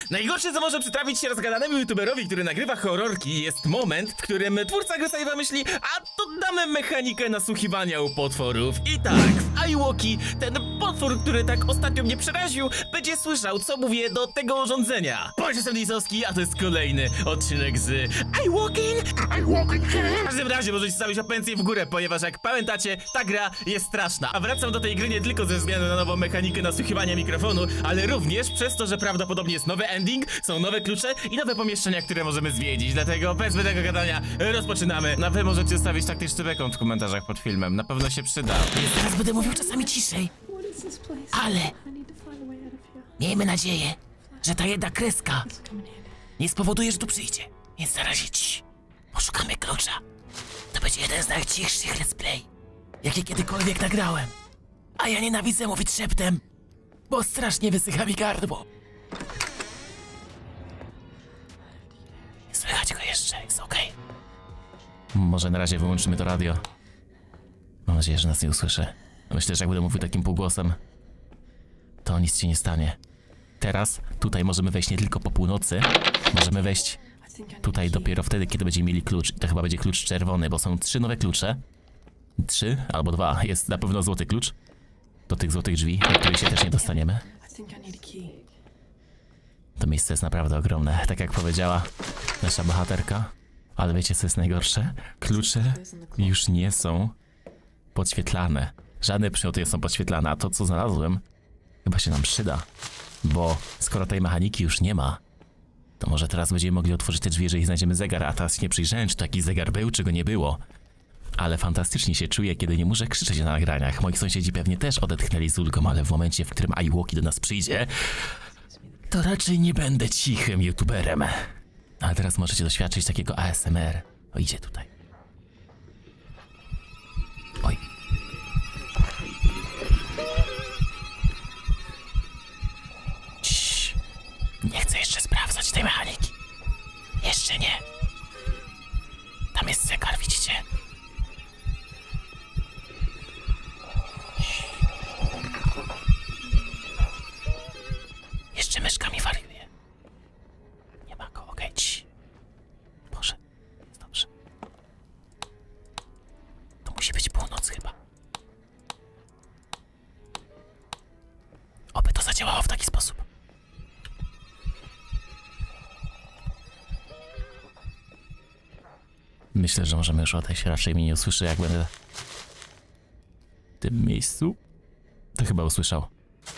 Najgorsze, co może przytrafić się rozgadanemu youtuberowi, który nagrywa horrorki, jest moment, w którym twórca gry sobie myśli, a to damy mechanikę nasłuchiwania u potworów. I tak, w iWalki ten potwór, który tak ostatnio mnie przeraził, będzie słyszał, co mówię do tego urządzenia. Bądź jestem Disowski, a to jest kolejny odcinek z iWalking. W każdym razie możecie stawić apencję w górę, ponieważ jak pamiętacie, ta gra jest straszna. A wracam do tej gry nie tylko ze względu na nową mechanikę nasłuchiwania mikrofonu, ale również przez to, że prawdopodobnie jest nowy ending, są nowe klucze i nowe pomieszczenia, które możemy zwiedzić. Dlatego bez zbędnego gadania rozpoczynamy. Wy możecie stawić taktyczny bekon w komentarzach pod filmem. Na pewno się przyda. Teraz będę mówił czasami ciszej. Ale miejmy nadzieję, że ta jedna kreska nie spowoduje, że tu przyjdzie. Więc na razie poszukamy klucza. To będzie jeden z najcichszych let's play, jakie kiedykolwiek nagrałem. A ja nienawidzę mówić szeptem, bo strasznie wysycha mi gardło. Nie słychać go jeszcze, jest okej. Może na razie wyłączymy to radio. Mam nadzieję, że nas nie usłyszy. Myślę, że jak będę mówił takim półgłosem, to nic się nie stanie. Teraz tutaj możemy wejść nie tylko po północy, możemy wejść tutaj dopiero wtedy, kiedy będziemy mieli klucz. I to chyba będzie klucz czerwony, bo są 3 nowe klucze. 3 albo 2. Jest na pewno złoty klucz do tych złotych drzwi, do których się też nie dostaniemy. To miejsce jest naprawdę ogromne, tak jak powiedziała nasza bohaterka. Ale wiecie, co jest najgorsze? Klucze już nie są podświetlane. Żadne przedmioty nie są podświetlane, a to, co znalazłem, chyba się nam przyda. Bo skoro tej mechaniki już nie ma, to może teraz będziemy mogli otworzyć te drzwi, jeżeli znajdziemy zegar. A teraz nie przyjrzałem, czy taki zegar był, czy go nie było. Ale fantastycznie się czuję, kiedy nie muszę krzyczeć na nagraniach. Moi sąsiedzi pewnie też odetchnęli z ulgą, ale w momencie, w którym iWalki do nas przyjdzie, to raczej nie będę cichym youtuberem. Ale teraz możecie doświadczyć takiego ASMR. O, idzie tutaj. Oj. Ciii. Nie chcę jeszcze sprawdzać tej mechaniki. Jeszcze nie. Tam jest zegar, widzicie? Jeszcze myszka mi wariuje. Nie ma go, okej. Boże, jest dobrze. To musi być północ chyba. Oby to zadziałało w taki sposób. Myślę, że możemy już odejść. Raczej mnie nie usłyszy, jak będę w tym miejscu. To chyba usłyszał.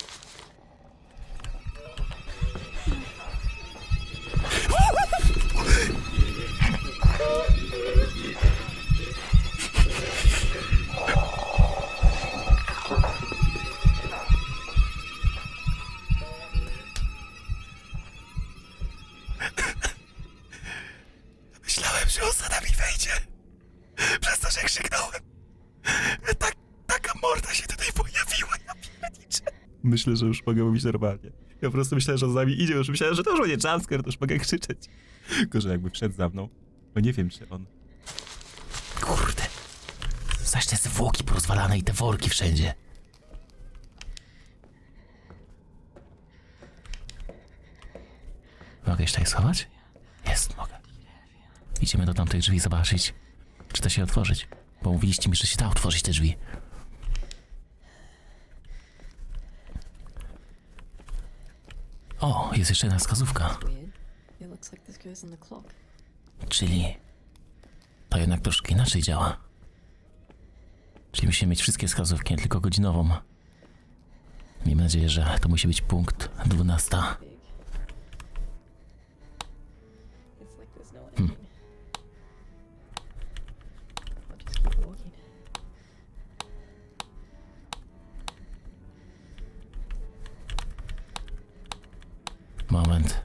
Myślałem, że on za nami wejdzie. Przez to, że krzyknąłem. Taka morda się tutaj pojawiła, ja pierniczę. Myślę, że już mogę mówić normalnie. Ja po prostu myślałem, że on za nami idzie, już myślałem, że to już będzie jumpscare, to już mogę krzyczeć. Tylko, że jakby wszedł za mną, to nie wiem, czy on... Kurde. Zaś te zwłoki porozwalane i te worki wszędzie. Mogę się tutaj schować? Jest, mogę. Idziemy do tamtych drzwi zobaczyć, czy da się otworzyć. Bo mówiliście mi, że się da otworzyć te drzwi. O, jest jeszcze jedna wskazówka. Czyli to jednak troszkę inaczej działa. Czyli musimy mieć wszystkie wskazówki, nie tylko godzinową. Miejmy nadzieję, że to musi być punkt 12. Moment.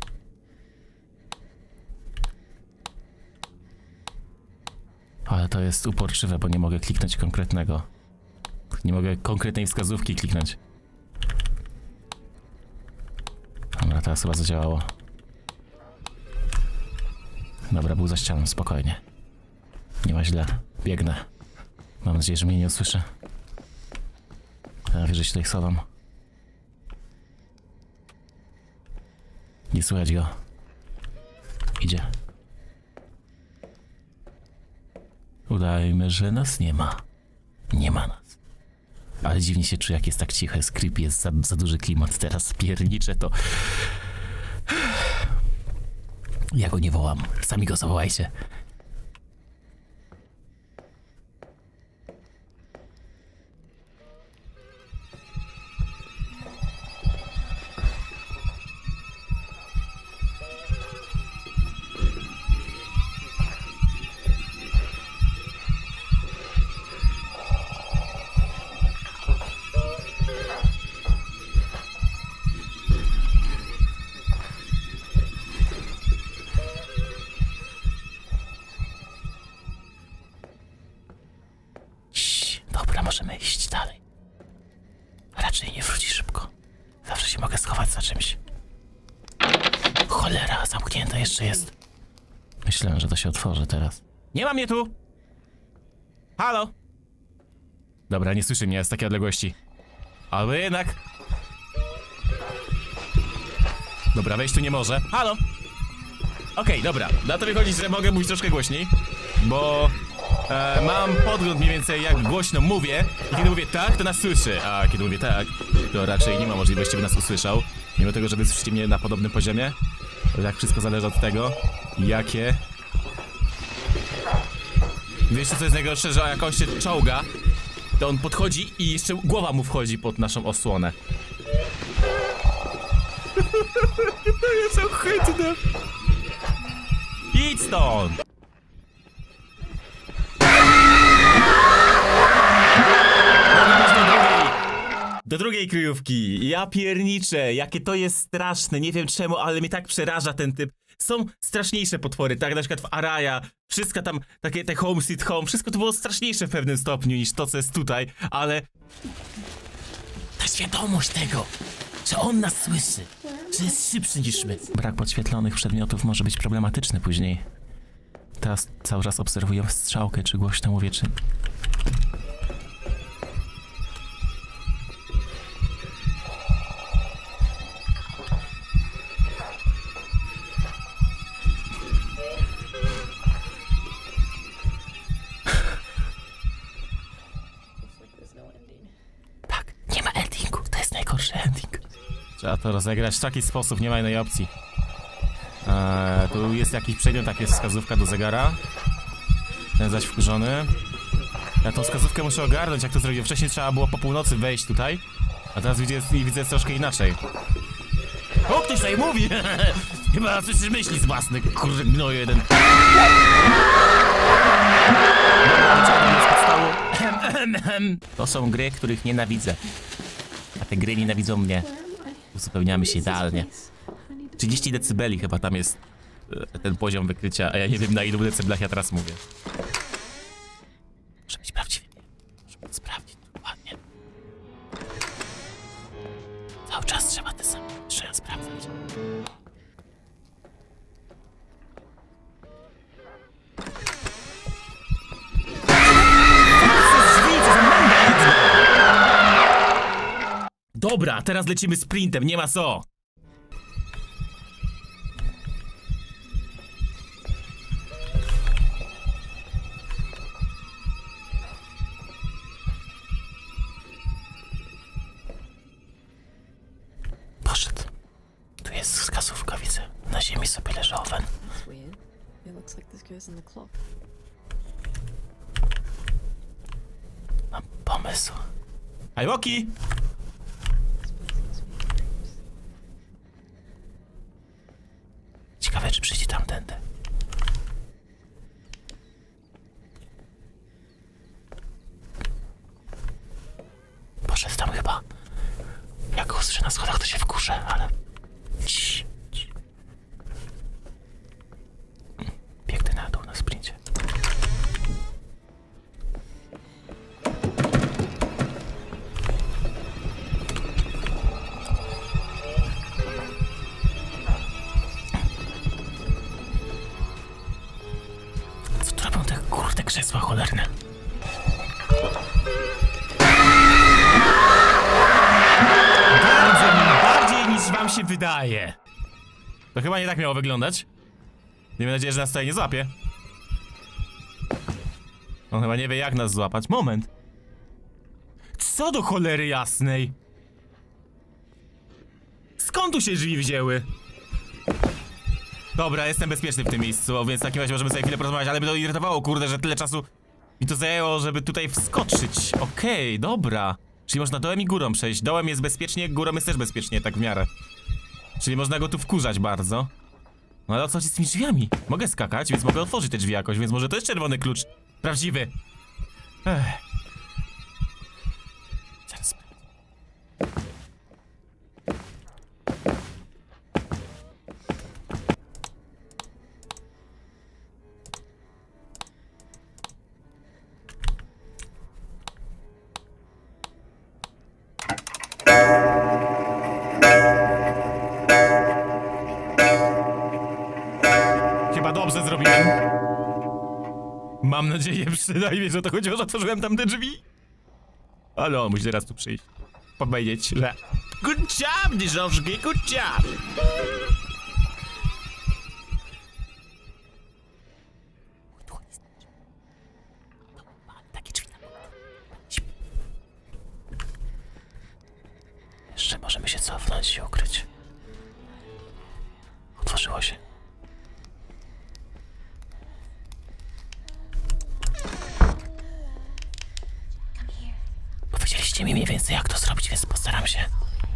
Ale to jest uporczywe, bo nie mogę kliknąć konkretnego. Nie mogę konkretnej wskazówki kliknąć. Dobra, teraz chyba zadziałało. Dobra, był za ścianą, spokojnie. Nie ma źle. Biegnę. Mam nadzieję, że mnie nie usłyszy. Ja wierzę, że się tutaj schowam. Nie słychać go. Idzie. Udajmy, że nas nie ma. Nie ma nas. Ale dziwnie się czuję, jak jest tak cicho, jest creepy, jest za duży klimat teraz. Pierniczę to. Ja go nie wołam. Sami go zawołajcie. Możemy iść dalej. Raczej nie wróci szybko. Zawsze się mogę schować za czymś. Cholera, zamknięte jeszcze jest. Myślałem, że to się otworzy teraz. Nie ma mnie tu! Halo? Dobra, nie słyszy mnie z takiej odległości. Albo jednak... Dobra, wejść tu nie może. Halo? Okej, dobra. Na to wychodzi, że mogę mówić troszkę głośniej. Bo... mam podgląd mniej więcej jak głośno mówię. I kiedy mówię tak, to nas słyszy. A kiedy mówię tak, to raczej nie ma możliwości, by nas usłyszał. Mimo tego, że wy słyszycie mnie na podobnym poziomie. To tak wszystko zależy od tego, jakie... Wiesz co jest najgorsze, że jak on się czołga, to on podchodzi i jeszcze głowa mu wchodzi pod naszą osłonę. To jest ohydne. Idź stąd! Do drugiej kryjówki. Ja pierniczę, jakie to jest straszne. Nie wiem czemu, ale mnie tak przeraża ten typ. Są straszniejsze potwory, tak na przykład w Araya. Wszystko tam, takie te Home Sweet Home, wszystko to było straszniejsze w pewnym stopniu niż to, co jest tutaj, ale... Ta świadomość tego, że on nas słyszy, że jest szybszy niż my. Brak podświetlonych przedmiotów może być problematyczny później. Teraz cały czas obserwuję strzałkę, czy głośno mówię, czy... Tak, nie ma endingu, to jest najgorszy ending. Trzeba to rozegrać w taki sposób, nie ma innej opcji. Tu jest jakiś przedmiot, tak jest wskazówka do zegara. Ten zaś wkurzony. Ja tą wskazówkę muszę ogarnąć, jak to zrobiłem. Wcześniej trzeba było po północy wejść tutaj. A teraz widzę troszkę inaczej. O, ktoś tutaj mówi! Chyba coś myśli z własnych, kurde gnoju jeden. To są gry, których nienawidzę. A te gry nienawidzą mnie. Uzupełniamy się idealnie. 30 decybeli chyba tam jest ten poziom wykrycia, a ja nie wiem na ilu decybelach ja teraz mówię. Muszę być prawdziwy. Muszę sprawdzić dokładnie. Cały czas trzeba te same sprawdzać. Dobra, teraz lecimy sprintem, nie ma co. Poszedł. Tu jest wskazówka, widzę. Na ziemi sobie leży owen. Mam pomysł. Aywoki! Ciekawe, czy przyjdzie tamtędy. Poszedł tam chyba. Jak go usłyszę na schodach, to się wkurzę, ale... Biegnę na dół na sprincie. Co tu robią te kurde krzesła cholerne? Bardziej niż wam się wydaje. To chyba nie tak miało wyglądać. Miejmy nadzieję, że nas tutaj nie złapie. On chyba nie wie, jak nas złapać. Moment. Co do cholery jasnej? Skąd tu się drzwi wzięły? Dobra, jestem bezpieczny w tym miejscu, więc w takim razie możemy sobie chwilę porozmawiać, ale by to irytowało, kurde, że tyle czasu mi to zajęło, żeby tutaj wskoczyć. Okej, dobra. Czyli można dołem i górą przejść. Dołem jest bezpiecznie, górą jest też bezpiecznie, tak w miarę. Czyli można go tu wkurzać bardzo. No ale o co chodzi z tymi drzwiami? Mogę skakać, więc mogę otworzyć te drzwi jakoś, więc może to jest czerwony klucz. Prawdziwy. Zaraz. Chyba dobrze zrobiłem. Mam nadzieję przynajmniej, że to chodziło, że otworzyłem tam te drzwi. Ale on musi teraz tu przyjść. Powiedzieć, że... Good job, dyżowski, good job! Takie drzwi. Jeszcze możemy się cofnąć i ukryć. Otworzyło się. Powiedzieliście mi mniej więcej, jak to zrobić, więc postaram się.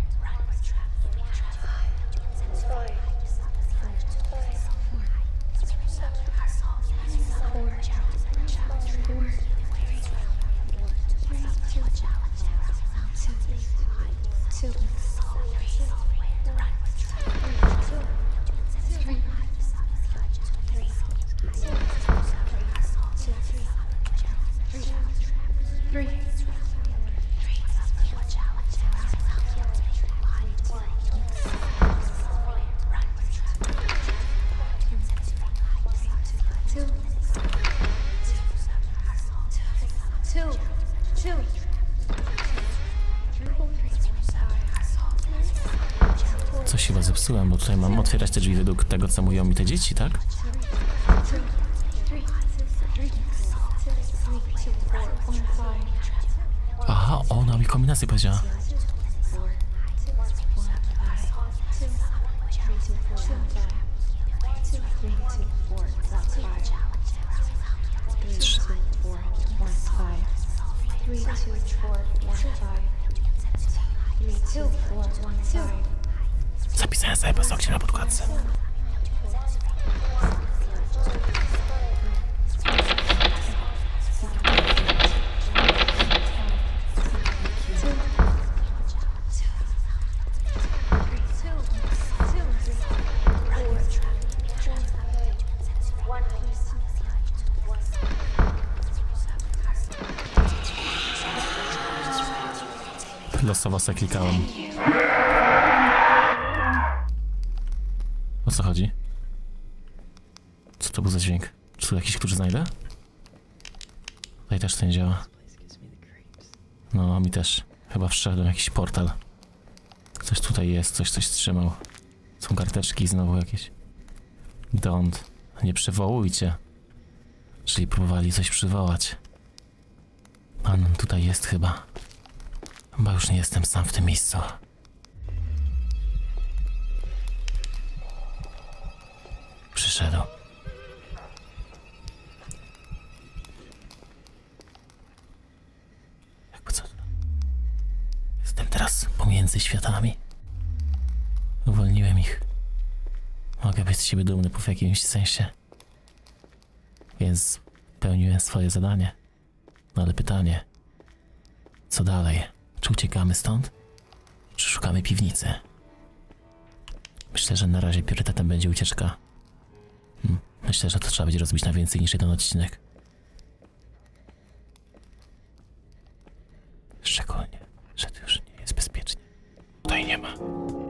Coś chyba zepsułem, bo tutaj mam otwierać te drzwi według tego, co mówią mi te dzieci, tak? Aha, ona mi kombinację powiedziała. Zapisałem sobie paznokcie na podkładce. Losowo se klikałem. O co chodzi? Co to był za dźwięk? Czy tu jakiś klucz znajdę? Tutaj też to nie działa. No, mi też. Chyba wszedłem jakiś portal. Coś tutaj jest, coś trzymał. Są karteczki znowu jakieś. Don't. Nie przywołujcie. Czyli próbowali coś przywołać. Pan tutaj jest chyba. Chyba już nie jestem sam w tym miejscu. Przyszedł. Jakby co? Jestem teraz pomiędzy światami. Uwolniłem ich. Mogę być z siebie dumny w jakimś sensie. Więc pełniłem swoje zadanie. No ale pytanie. Co dalej? Czy uciekamy stąd? Czy szukamy piwnicy? Myślę, że na razie priorytetem będzie ucieczka. Myślę, że to trzeba będzie rozbić na więcej niż jeden odcinek. Szczególnie, że tu już nie jest bezpiecznie. Tutaj nie ma.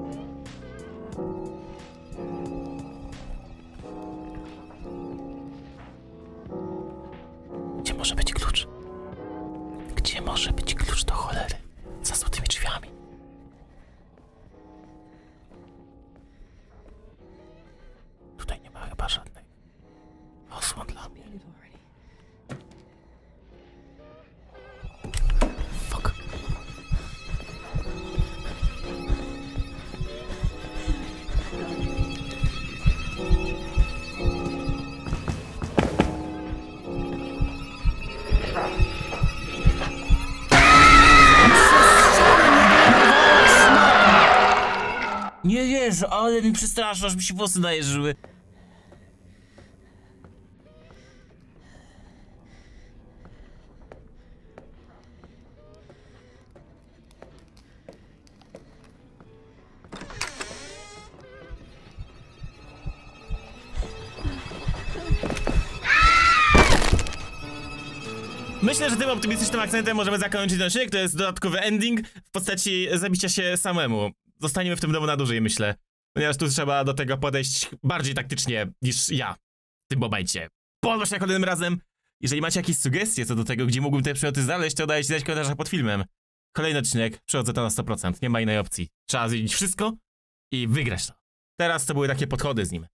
Gdzie może być klucz? Gdzie może być klucz do cholery? Za złotymi drzwiami. Jezu, ale mi przestraszasz, mi się włosy najeżyły. Myślę, że tym optymistycznym akcentem możemy zakończyć ten odcinek. To jest dodatkowy ending w postaci zabicia się samemu. Zostaniemy w tym domu na dłużej, myślę. Ponieważ tu trzeba do tego podejść bardziej taktycznie niż ja w tym momencie. Podoba się kolejnym razem. Jeżeli macie jakieś sugestie co do tego, gdzie mógłbym te przedmioty znaleźć, to dajcie znać w komentarzach pod filmem. Kolejny odcinek, przechodzę to na 100%, nie ma innej opcji. Trzeba zwiedzić wszystko i wygrać to. Teraz to były takie podchody z nim.